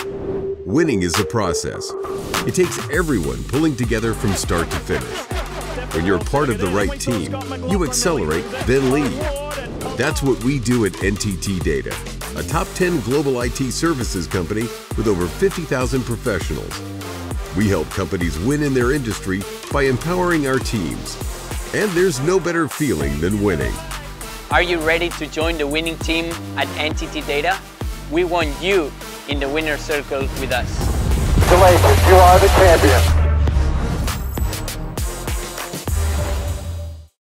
Winning is a process. It takes everyone pulling together from start to finish. When you're part of the right team, you accelerate, then lead. That's what we do at NTT DATA, a top 10 global IT services company with over 50,000 professionals. We help companies win in their industry by empowering our teams. And there's no better feeling than winning. Are you ready to join the winning team at NTT DATA? We want you in the winner's circle with us. Congratulations, you are the champion.